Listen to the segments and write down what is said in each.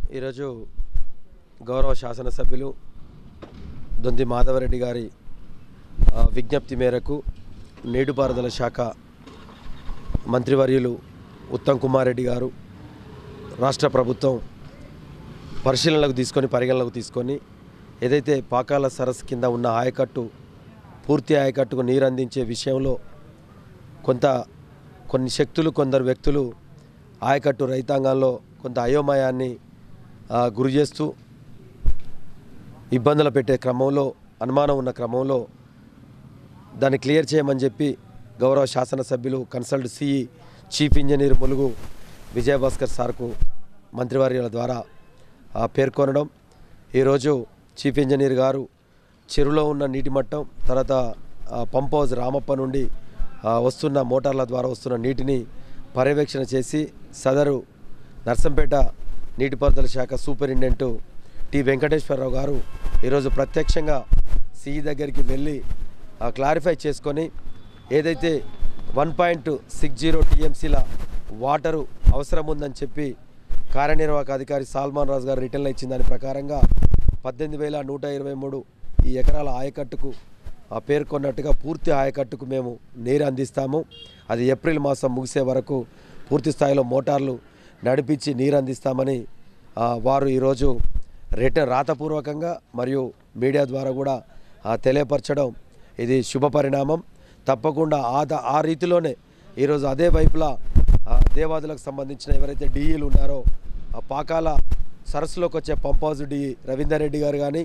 ఈరోజు గౌరవ శాసనసభ్యులు దొంతి మాధవరెడ్డి గారి విజ్ఞప్తి మేరకు నీటిపారుదల శాఖ మంత్రివర్యులు ఉత్తమ్ కుమార్ రెడ్డి గారు రాష్ట్ర ప్రభుత్వం పరిగణలోకి తీసుకొని ఏదైతే పాకాల సరస్సు కింద ఉన్న ఆయకట్టు పూర్తి ఆయకట్టుకు నీరు అందించే విషయంలో కొన్ని శక్తులు కొందరు వ్యక్తులు ఆయకట్టు రైతాంగంలో కొంత అయోమయాన్ని గురి చేస్తూ ఇబ్బందులు పెట్టే క్రమంలో అనుమానం ఉన్న క్రమంలో దాన్ని క్లియర్ చేయమని చెప్పి గౌరవ శాసనసభ్యులు consult CE chief engineer Mulugu Vijayabhaskar సార్కు మంత్రివర్యుల ద్వారా పేర్కొనడం. ఈరోజు చీఫ్ ఇంజనీర్ గారు చెరువులో ఉన్న నీటి మట్టం తర్వాత పంప్ హౌస్ రామప్ప నుండి వస్తున్న మోటార్ల ద్వారా వస్తున్న నీటిని పర్యవేక్షణ చేసి సదరు నర్సంపేట నీటిపారుదల శాఖ సూపరింటెండెంట్ టి వెంకటేశ్వరరావు గారు ఈరోజు ప్రత్యక్షంగా సిఈ దగ్గరికి వెళ్ళి క్లారిఫై చేసుకొని ఏదైతే 1.60 టీఎంసీల వాటరు అవసరం ఉందని చెప్పి కార్యనిర్వాహక అధికారి సాల్మాన్ రాజు గారు రిటర్న్లో ఇచ్చిన దాని ప్రకారంగా 18,123 ఈ ఎకరాల ఆయకట్టుకు పేర్కొన్నట్టుగా పూర్తి ఆయకట్టుకు మేము నీరు అందిస్తాము. అది ఏప్రిల్ మాసం ముగిసే వరకు పూర్తి స్థాయిలో మోటార్లు నడిపించి నీరు అందిస్తామని వారు ఈరోజు రాతపూర్వకంగా మరియు మీడియా ద్వారా కూడా తెలియపరచడం ఇది శుభ పరిణామం. తప్పకుండా ఆ రీతిలోనే ఈరోజు అదే వైపులా దేవాదులకు సంబంధించిన ఎవరైతే డిఈలు ఉన్నారో ఆ పాకాల సరస్సులోకి వచ్చే pump house DE Ravinder Reddy garu కానీ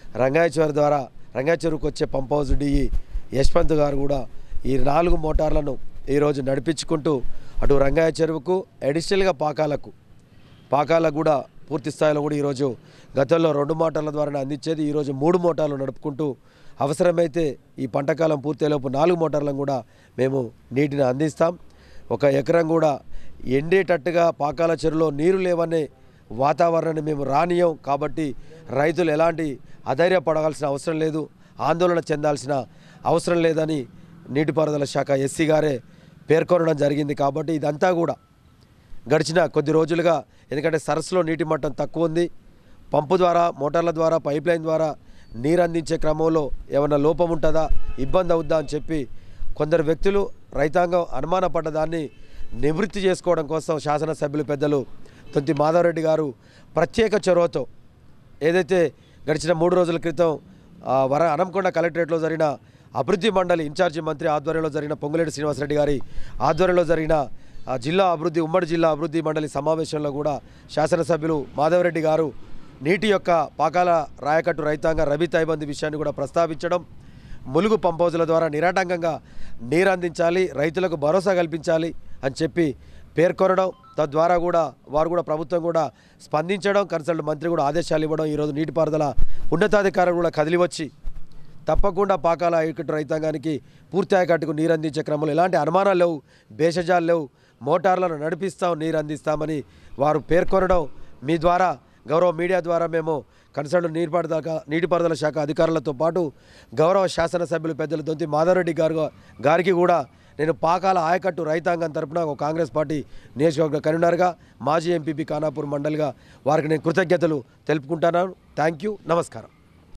రంగాయ చెరువుకు వచ్చే పంప్ హౌస్ డిఈ యశ్వంత్ గారు కూడా ఈ 4 మోటార్లను ఈరోజు నడిపించుకుంటూ అటు రంగాయ చెరువుకు అడిషనల్గా పాకాలకు కూడా పూర్తి స్థాయిలో కూడా ఈరోజు గతంలో 2 మోటార్ల ద్వారా అందించేది ఈరోజు 3 మోటార్లు నడుపుకుంటూ అవసరమైతే ఈ పంటకాలం పూర్తయ్యేలోపు 4 మోటార్లను కూడా మేము నీటిని అందిస్తాం. ఒక ఎకరం కూడా ఎండేటట్టుగా పాకాల చెరువులో నీరు లేవనే వాతావరణాన్ని మేము రానియం. కాబట్టి రైతులు ఎలాంటి అధైర్యపడాల్సిన అవసరం లేదు, ఆందోళన చెందాల్సిన అవసరం లేదని నీటిపారుదల శాఖ ఎస్సీ గారే పేర్కొనడం జరిగింది. కాబట్టి ఇదంతా కూడా గడిచిన కొద్ది రోజులుగా ఎందుకంటే సరస్సులో నీటి మట్టం తక్కువ ఉంది, పంపు ద్వారా మోటార్ల ద్వారా పైప్ లైన్ ద్వారా నీరు అందించే క్రమంలో ఏమైనా లోపం ఉంటుందా ఇబ్బంది అవుద్దా అని చెప్పి కొందరు వ్యక్తులు రైతాంగం అనుమానపడ్డదాన్ని నివృత్తి చేసుకోవడం కోసం శాసనసభ్యులు పెద్దలు దొంతి మాధవరెడ్డి గారు ప్రత్యేక చొరవతో ఏదైతే గడిచిన 3 రోజుల క్రితం హనంకొండ కలెక్టరేట్లో జరిగిన అభివృద్ధి మండలి ఇన్ఛార్జి మంత్రి ఆధ్వర్యంలో జరిగిన పొంగులేటి శ్రీనివాసరెడ్డి గారి ఆధ్వర్యంలో జరిగిన ఉమ్మడి జిల్లా అభివృద్ధి మండలి సమావేశంలో కూడా శాసనసభ్యులు మాధవరెడ్డి గారు నీటి యొక్క పాకాల రాయకట్టు రైతాంగ రబీ తైబంది విషయాన్ని కూడా ప్రస్తావించడం, ములుగు పంప్ హౌజుల ద్వారా నిరాటంకంగా నీరు అందించాలి, రైతులకు భరోసా కల్పించాలి అని చెప్పి పేర్కొనడం, తద్వారా కూడా వారు కూడా ప్రభుత్వం కూడా స్పందించడం, కన్సల్ట్ మంత్రి కూడా ఆదేశాలు ఇవ్వడం, ఈరోజు నీటిపారుదల ఉన్నతాధికారులు కూడా కదిలి వచ్చి తప్పకుండా పాకాల ఆయకట్టు రైతాంగానికి పూర్తి ఆయకట్టుకు నీరు అందించే క్రమంలో ఎలాంటి అనుమానాలు లేవు, భేషజాలు లేవు, మోటార్లను నడిపిస్తాం, నీరు అందిస్తామని వారు పేర్కొనడం మీ ద్వారా గౌరవ మీడియా ద్వారా మేము కన్సల్ట్ నీటిపారుదల శాఖ అధికారులతో పాటు గౌరవ శాసనసభ్యులు పెద్దలు దొంతి మాధవరెడ్డి గారికి కూడా నేను పాకాల ఆయకట్టు రైతాంగం తరపున ఒక కాంగ్రెస్ పార్టీ నియోజకవర్గ కన్వీనర్గా మాజీ ఎంపీపీ ఖానాపూర్ మండలిగా వారికి నేను కృతజ్ఞతలు తెలుపుకుంటున్నాను. థ్యాంక్ యూ, నమస్కారం.